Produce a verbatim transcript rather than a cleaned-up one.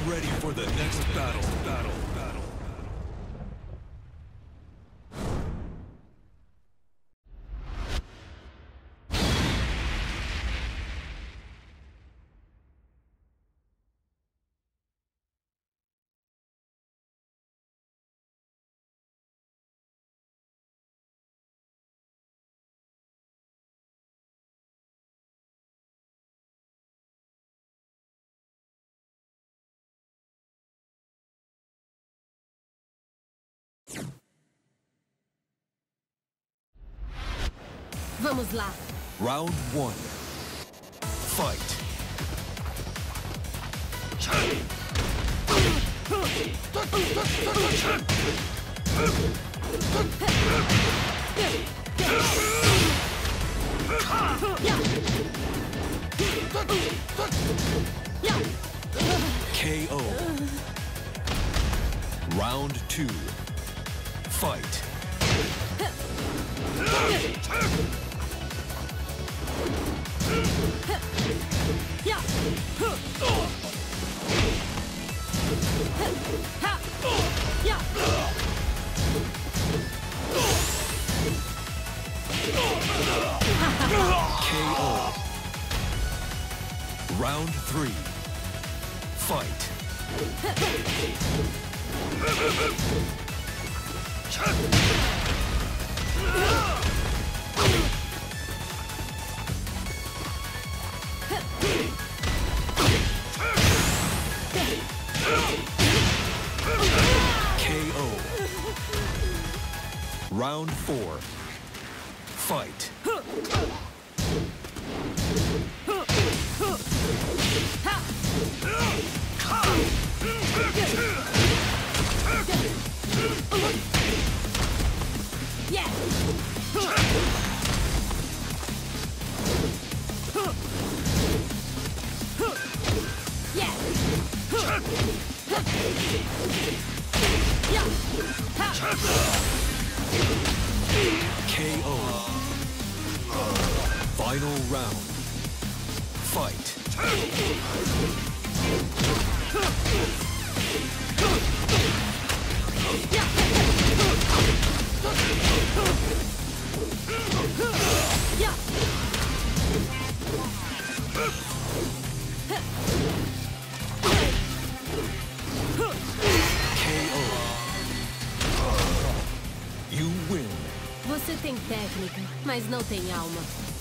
ready for the next battle, battle, battle. Vamos lá. Round one. Fight. K O. Round two. Fight. K O. Round three. Fight. K O. Round four. Fight. Yeah. K O. Final round. Fight. K O. You win. Você tem técnica, mas não tem alma.